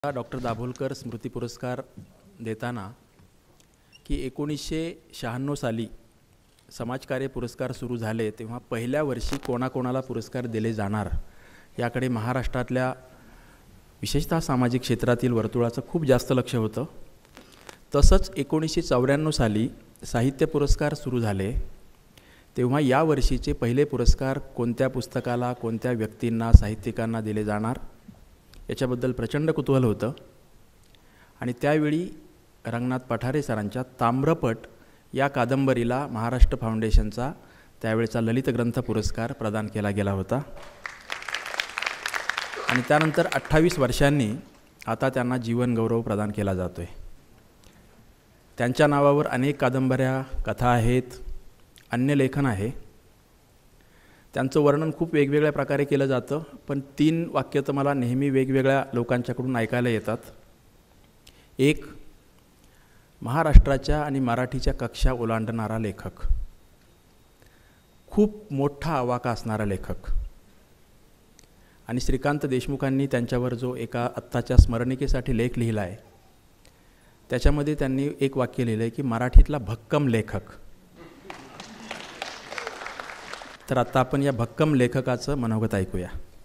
Doctor Dabholkar स्मृती पुरस्कार देताना की 1996 साली समाजकार्य पुरस्कार सुरू झाले तेव्हा पहिल्या वर्षी कोणाकोणाला पुरस्कार दिले जाणार याकडे महाराष्ट्रातल्या विशेषतः सामाजिक क्षेत्रातील वर्तुळाचं खूप जास्त लक्ष होतं। तसंच 1994 साली साहित्य पुरस्कार सुरू झाले तेव्हा या वर्षीचे पहिले पुरस्कार कोणत्या पुस्तकाला कोणत्या व्यक्तींना साहित्यिकांना दिले जाणार याच्याबद्दल प्रचंड कुतूहल होतं आणि त्यावेळी रंगनाथ पठारे सरांच्या ताम्रपट या कादंबरीला महाराष्ट्र फाउंडेशनचा त्यावेळचा ललित ग्रंथ पुरस्कार प्रदान केला गेला होता आणि त्यानंतर 28 वर्षांनी आता त्यांना जीवन गौरव प्रदान केला जातोय। त्यांच्या नावावर अनेक कादंबऱ्या कथा आहेत, अन्य लेखन आहे। त्यांचं वर्णन खूप वेगवेगळ्या प्रकारे केलं जातं, पण 3 वाक्य तर मला नेहमी वेगवेगळ्या लोकांच्याकडून ऐकायला येतात। एक, महाराष्ट्राच्या आणि मराठीच्या कक्षा ओलांडणारा लेखक, खूप मोठा आवाका असणारा लेखक। आणि श्रीकांत देशमुखांनी त्यांच्यावर जो एका आत्ताच्या स्मरणिकेसाठी लेख लिहिला आहे त्याच्यामध्ये त्यांनी एक वाक्य लिहिलं आहे की मराठीतला भक्कम लेखक। तर आता आपण या भक्कम लेखकाचं मनोगत ऐकूया।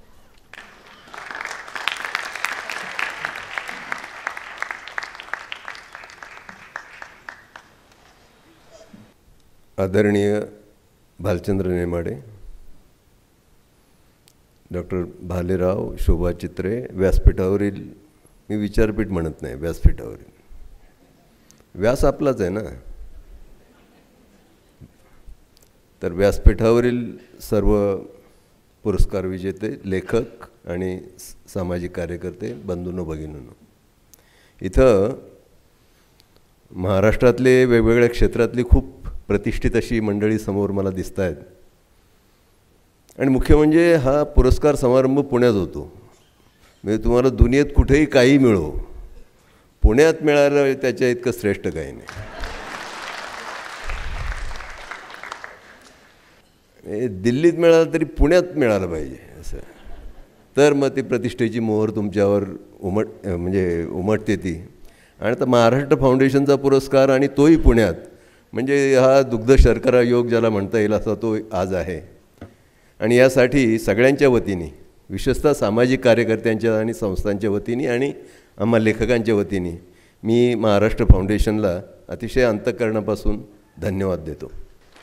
आदरणीय भालचंद्र नेमाडे, डॉक्टर भालेराव, शोभा चित्रे, व्यासपीठावरील, मी विचारपीठ म्हणत नाही, व्यासपीठावरील, व्यास आपलाच आहे ना, तर व्यासपीठावरील सर्व पुरस्कार विजेते लेखक आणि सामाजिक कार्यकर्ते, बंधूंनो भगिनींनो, इथं महाराष्ट्रातले वेगवेगळ्या क्षेत्रातली खूप प्रतिष्ठित अशी मंडळी समोर मला दिसत आहेत आणि मुख्य म्हणजे हा पुरस्कार समारंभ पुण्यात होतो। म्हणजे तुम्हाला दुनियेत कुठेही काही मिळो, पुण्यात मिळालं त्याच्या इतकं श्रेष्ठ काही नाही। दिल्लीत मिळालं तरी पुण्यात मिळालं पाहिजे असं, तर मग ती प्रतिष्ठेची मोहर तुमच्यावर उमटते ती। आणि आता महाराष्ट्र फाउंडेशनचा पुरस्कार आणि तोही पुण्यात, म्हणजे हा दुग्ध शर्करा योग ज्याला म्हणता येईल असा तो आज आहे। आणि यासाठी सगळ्यांच्या वतीने, विशेषतः सामाजिक कार्यकर्त्यांच्या आणि संस्थांच्या वतीने आणि आम्हा लेखकांच्या वतीने मी महाराष्ट्र फाउंडेशनला अतिशय अंतःकरणापासून धन्यवाद देतो।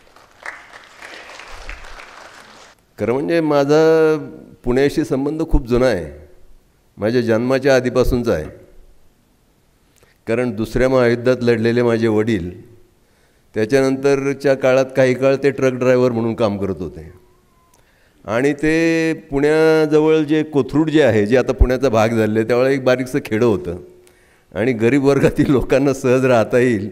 खरं म्हणजे माझा पुण्याशी संबंध खूप जुना आहे, माझ्या जन्माच्या आधीपासूनचा आहे। कारण दुसऱ्या महायुद्धात लढलेले माझे वडील त्याच्यानंतरच्या काळात काही काळ ते ट्रक ड्रायव्हर म्हणून काम करत होते आणि ते पुण्याजवळ जे कोथरूड जे आहे, जे आता पुण्याचा भाग झाले, त्यावेळेला एक बारीकसं खेडं होतं आणि गरीब वर्गातील लोकांना सहज राहता येईल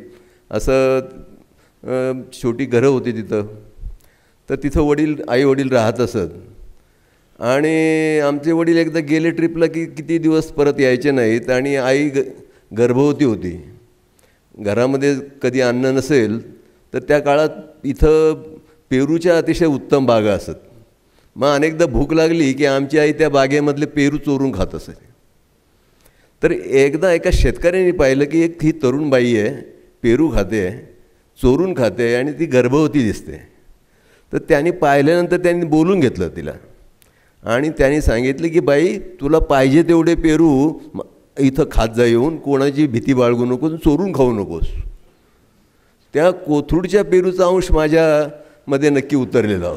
असं छोटी घरं होती तिथं। तर तिथं आई वडील राहत असत आणि आमचे वडील एकदा गेले ट्रिपला की किती दिवस परत यायचे नाहीत आणि आई गर्भवती होती। घरामध्ये कधी अन्न नसेल तर त्या काळात इथं पेरूच्या अतिशय उत्तम बागा असत। मग अनेकदा भूक लागली की आमची आई त्या बागेमधले पेरू चोरून खात असे। तर एकदा एका शेतकऱ्याने पाहिलं की ही तरुण बाई आहे, पेरू खाते, चोरून खाते आणि ती गर्भवती दिसते। तर त्यांनी पाहिल्यानंतर त्यांनी बोलून घेतलं तिला आणि त्यांनी सांगितलं की बाई, तुला पाहिजे तेवढे पेरू इथं खात जा, येऊन कोणाची भीती बाळगू नकोस, चोरून खाऊ नकोस। त्या कोथरूडच्या पेरूचा अंश माझ्यामध्ये नक्की उतरलेला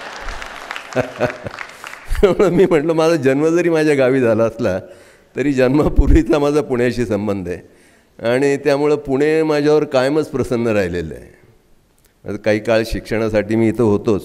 होता। मी म्हटलं माझा जन्म जरी माझ्या गावी झाला असला तरी जन्मापूर्वीचा माझा पुण्याशी संबंध आहे आणि त्यामुळं पुणे माझ्यावर कायमच प्रसन्न राहिलेलं आहे। आता काही काळ शिक्षणासाठी मी इथं होतोच।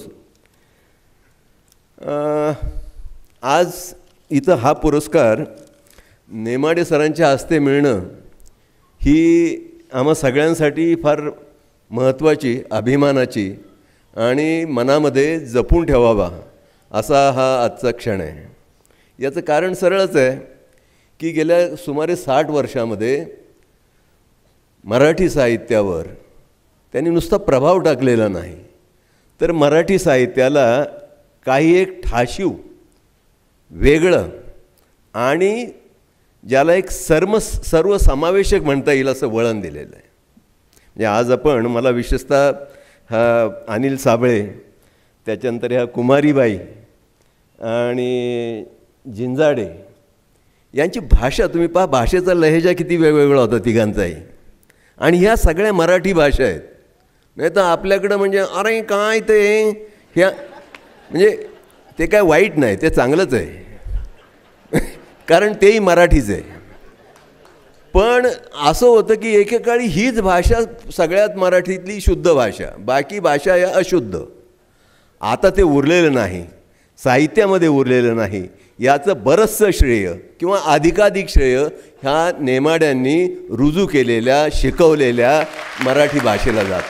आज इथं हा पुरस्कार नेमाडे सरांच्या हस्ते मिळणं ही आम्हा सगळ्यांसाठी फार महत्त्वाची, अभिमानाची आणि मनामध्ये जपून ठेवावा असा हा आजचा क्षण आहे। याचं कारण सरळच आहे की गेल्या सुमारे 60 वर्षामध्ये मराठी साहित्यावर त्यांनी नुसता प्रभाव टाकलेला नाही, तर मराठी साहित्याला काही एक ठाशीव, वेगळं आणि ज्याला एक सर्वसमावेशक म्हणता येईल असं वळण दिलेलं आहे. म्हणजे आज आपण मला विशेषतः हा अनिल साबळे, त्याच्यानंतर ह्या कुमारीबाई आणि जिंजाडे यांची भाषा तुम्ही पहा, भाषेचा लहेजा किती वेगवेगळा होता तिघांचाही. आणि ह्या सगळ्या मराठी भाषा आहेत. नाही तर आपल्याकडं म्हणजे अरे काय ते ह्या म्हणजे ते काय वाईट नाही, ते चांगलंच आहे कारण तेही मराठीच आहे. पण असं होतं की एकेकाळी हीच भाषा सगळ्यात मराठीतली शुद्ध भाषा, बाकी भाषा या अशुद्ध. आता ते उरलेलं नाही, साहित्यामध्ये उरलेलं नाही. याचं बरंचसं श्रेय किंवा अधिकाधिक श्रेय ह्या नेमाड्यांनी रुजू केलेल्या, शिकवलेल्या मराठी भाषेला जातं.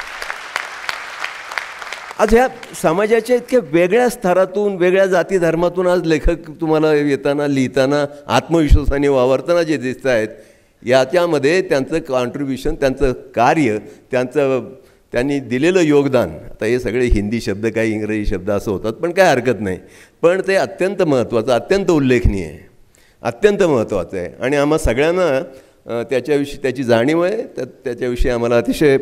आज ह्या समाजाच्या इतक्या वेगळ्या स्तरातून, वेगळ्या जाती धर्मातून आज लेखक तुम्हाला येताना, लिहिताना, आत्मविश्वासाने वावरताना जे दिसत आहेत, याच्यामध्ये त्यांचं कॉन्ट्रीब्युशन, त्यांचं कार्य, त्यांनी दिलेलं योगदान. आता हे सगळे हिंदी शब्द, काही इंग्रजी शब्द असं होतात, पण काय हरकत नाही. पण ते अत्यंत महत्त्वाचं, अत्यंत उल्लेखनीय आहे, अत्यंत महत्त्वाचं आहे. आणि आम्हा सगळ्यांना त्याच्याविषयी त्याची जाणीव आहे, त्याच्याविषयी आम्हाला अतिशय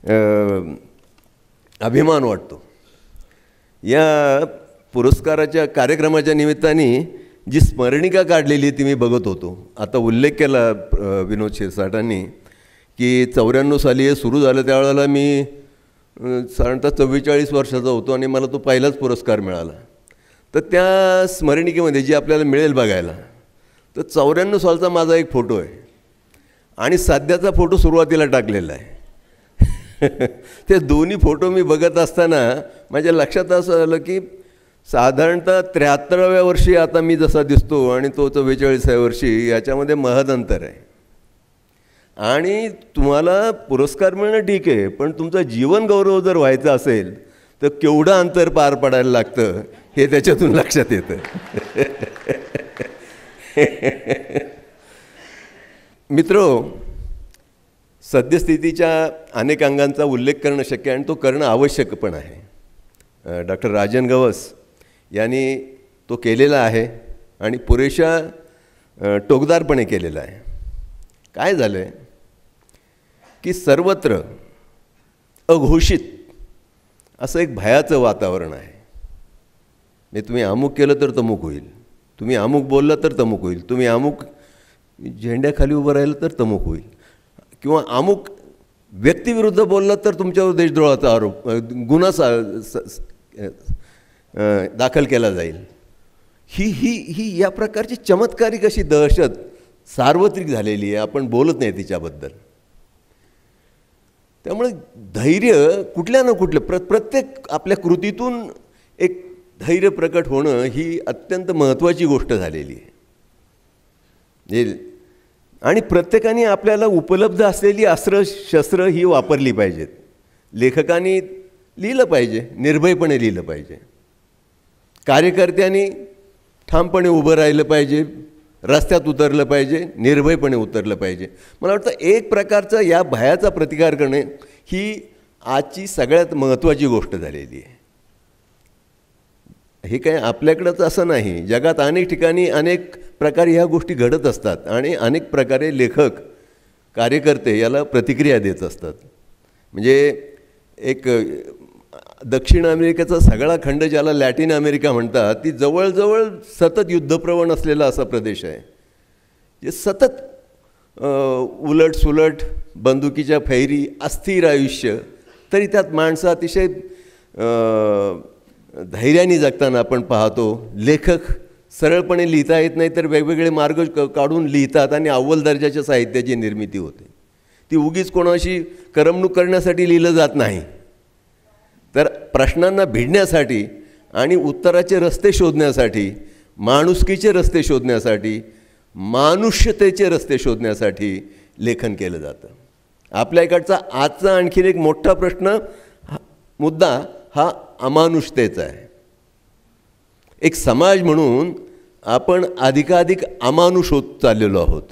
अभिमान वाटतो. या पुरस्काराच्या कार्यक्रमाच्या निमित्ताने जी स्मरणिका काढलेली ती मी बघत होतो. आता उल्लेख केला विनोद शिरसाटांनी की 94 साली हे सुरू झालं, त्यावेळेला मी साधारणतः 44 वर्षाचा होतो आणि मला तो पहिलाच पुरस्कार मिळाला. तर त्या स्मरणिकेमध्ये जी आपल्याला मिळेल बघायला, तर 94 सालचा माझा एक फोटो आहे आणि सध्याचा फोटो सुरुवातीला टाकलेला आहे. ते दोन्ही फोटो मी बघत असताना माझ्या लक्षात असं आलं की साधारणतः 73व्या वर्षी आता मी जसा दिसतो आणि तो 44व्या वर्षी, याच्यामध्ये महद अंतर आहे. आणि तुम्हाला पुरस्कार मिळणं ठीक आहे, पण तुमचा जीवन गौरव जर व्हायचा असेल तर केवढं अंतर पार पडायला लागतं हे त्याच्यातून लक्षात येतं. मित्रो, सद्यस्थितीच्या अनेक अंगांचा उल्लेख करणं शक्य आहे आणि तो करणं आवश्यक पण आहे. डॉक्टर राजन गवस यांनी तो केलेला आहे आणि पुरेशा टोकदारपणे केलेला आहे. काय झालं आहे की सर्वत्र अघोषित असं एक भयाचं वातावरण आहे. म्हणजे तुम्ही अमुक केलं तर तमुक होईल, तुम्ही अमुक बोलला तर तमुक होईल, तुम्ही अमुक झेंड्याखाली उभं राहिलं तर तमुक होईल, किंवा अमुक व्यक्तीविरुद्ध बोलला तर तुमच्यावर देशद्रोहाचा आरोप, गुन्हा दाखल केला जाईल. ही या प्रकारची चमत्कारिक अशी दहशत सार्वत्रिक झालेली आहे. आपण बोलत नाही तिच्याबद्दल. त्यामुळे धैर्य कुठल्या ना कुठल्या प्रत्येक आपल्या कृतीतून एक धैर्य प्रकट होणं ही अत्यंत महत्त्वाची गोष्ट झालेली आहे. आणि प्रत्येकाने आपल्याला उपलब्ध असलेली अस्त्र शस्त्र ही वापरली पाहिजेत. लेखकांनी लिहिलं पाहिजे, निर्भयपणे लिहिलं पाहिजे. कार्यकर्त्यांनी ठामपणे उभं राहिलं पाहिजे, रस्त्यात उतरलं पाहिजे, निर्भयपणे उतरलं पाहिजे. मला वाटतं एक प्रकारचा या भयाचा प्रतिकार करणे ही आजची सगळ्यात महत्त्वाची गोष्ट झालेली आहे. हे काय आपल्याकडंच असं नाही, जगात अनेक ठिकाणी अनेक प्रकारे ह्या गोष्टी घडत असतात आणि अनेक प्रकारे लेखक, कार्यकर्ते याला प्रतिक्रिया देत असतात. म्हणजे एक दक्षिण अमेरिकेचा सगळा खंड ज्याला लॅटिन अमेरिका म्हणतात, ती जवळजवळ सतत युद्धप्रवण असलेला असा प्रदेश आहे. जे सतत उलटसुलट, बंदुकीच्या फैरी, अस्थिर आयुष्य, तरी त्यात माणसं अतिशय धैर्याने जगताना आपण पाहतो. लेखक सरळपणे लिहिता येत नाही तर वेगवेगळे मार्ग काढून लिहितात आणि अव्वल दर्जाच्या साहित्याची निर्मिती होते. ती उगीच कोणाशी करमणूक करण्यासाठी लिहिलं जात नाही, तर प्रश्नांना भिडण्यासाठी आणि उत्तराचे रस्ते शोधण्यासाठी, माणुसकीचे रस्ते शोधण्यासाठी, मानुष्यतेचे रस्ते शोधण्यासाठी लेखन केलं जातं. आपल्या इकडचा आजचा आणखीन एक मोठा प्रश्न, मुद्दा हा अमानुषतेचा आहे. एक समाज म्हणून आपण अधिकाधिक अमानुष होत चाललेलो आहोत.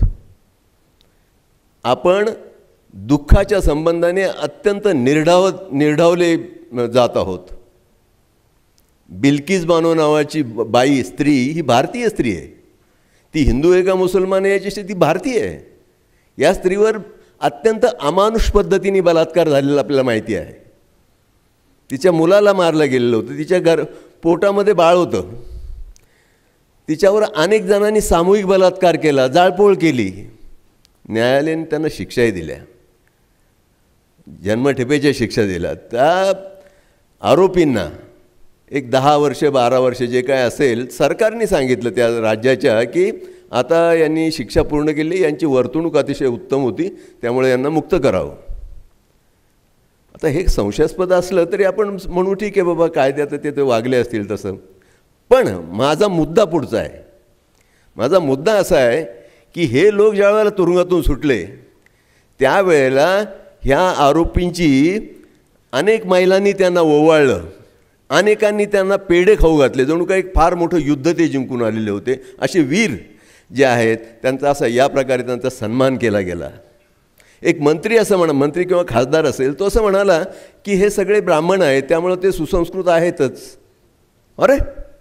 आपण दुःखाच्या संबंधाने अत्यंत निर्ढावले जात आहोत. बिल्किस बानो नावाची बाई, स्त्री, ही भारतीय स्त्री आहे. ती हिंदू आहे का मुसलमान आहे याच्याशी ती भारतीय आहे. या स्त्रीवर अत्यंत अमानुष पद्धतीने बलात्कार झालेला आपल्याला माहिती आहे. तिच्या मुलाला मारलं गेलेलं होतं, तिच्या पोटामध्ये बाळ होतं, तिच्यावर अनेक जणांनी सामूहिक बलात्कार केला, जाळपोळ केली. न्यायालयाने त्यांना शिक्षाही दिल्या, जन्मठेपेच्या शिक्षा दिल्या. त्या आरोपींना एक 10 वर्ष 12 वर्ष जे काय असेल, सरकारने सांगितलं त्या राज्याच्या की आता यांनी शिक्षा पूर्ण केली, यांची वर्तणूक अतिशय उत्तम होती, त्यामुळे यांना मुक्त करावं. आता हे संशयास्पद असलं तरी आपण म्हणू ठीक आहे बाबा, कायद्यात ते वागले असतील तसं. पण माझा मुद्दा पुढचा आहे. माझा मुद्दा असा आहे की हे लोक ज्यावेळेला तुरुंगातून सुटले त्यावेळेला ह्या आरोपींची अनेक महिलांनी त्यांना ओवाळलं, अनेकांनी त्यांना पेढे खाऊ घातले, जणू काही फार मोठं युद्ध ते जिंकून आलेले होते. असे वीर जे आहेत त्यांचा असा या प्रकारे त्यांचा सन्मान केला गेला. एक मंत्री असं मंत्री किंवा खासदार असेल तो असं म्हणाला की हे सगळे ब्राह्मण आहेत त्यामुळे ते सुसंस्कृत आहेतच. अरे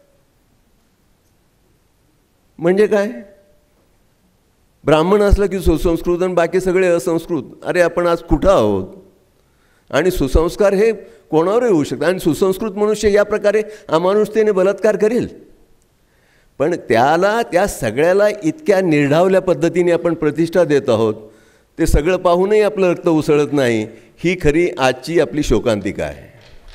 म्हणजे काय, ब्राह्मण असलं की सुसंस्कृत आणि बाकी सगळे असंस्कृत? अरे आपण आज कुठं आहोत? आणि सुसंस्कार हे कोणावरही होऊ शकतात, आणि सुसंस्कृत मनुष्य या प्रकारे अमानुषतेने बलात्कार करेल. पण त्या सगळ्याला इतक्या निर्ढावल्या पद्धतीने आपण प्रतिष्ठा देत आहोत, ते सगळं पाहूनही आपलं रक्त उसळत नाही. ही खरी आजची आपली शोकांतिका आहे.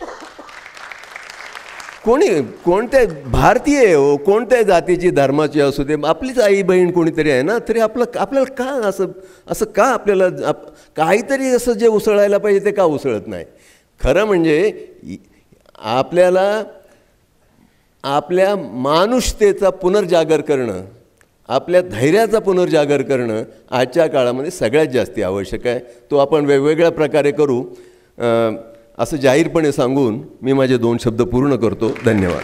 कोणत्या भारतीय हो, कोणत्या जातीची धर्माची असू दे, आपलीच आई बहीण कोणीतरी आहे ना, तरी आपल्याला का असं का आपल्याला काहीतरी असं जे उसळायला पाहिजे ते का उसळत नाही? खरं म्हणजे आपल्याला आपल्या मानुषतेचा पुनर्जागर करणं, आपल्या धैर्याचा पुनर्जागर करणं आजच्या काळामध्ये सगळ्यात जास्ती आवश्यक आहे. तो आपण वेगवेगळ्या प्रकारे करू असं जाहीरपणे सांगून मी माझे 2 शब्द पूर्ण करतो. धन्यवाद.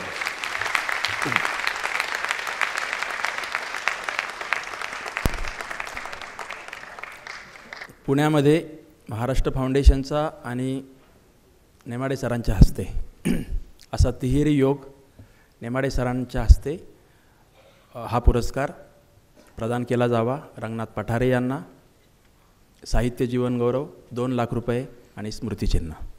पुण्यामध्ये महाराष्ट्र फाउंडेशनचा आणि नेमाडे सरांच्या हस्ते असा तिहेरी योग नेमाडे सरांच्या हस्ते हा पुरस्कार प्रदान केला जावा. रंगनाथ पठारे यांना साहित्य जीवन गौरव 2 लाख रुपये आणि स्मृतिचिन्ह.